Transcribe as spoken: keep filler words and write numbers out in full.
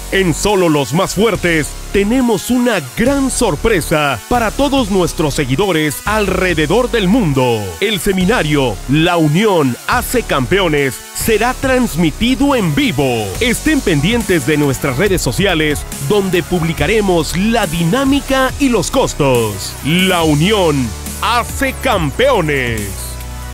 En Solo los Más Fuertes tenemos una gran sorpresa para todos nuestros seguidores alrededor del mundo. El seminario La Unión Hace Campeones será transmitido en vivo. Estén pendientes de nuestras redes sociales donde publicaremos la dinámica y los costos. La Unión Hace Campeones.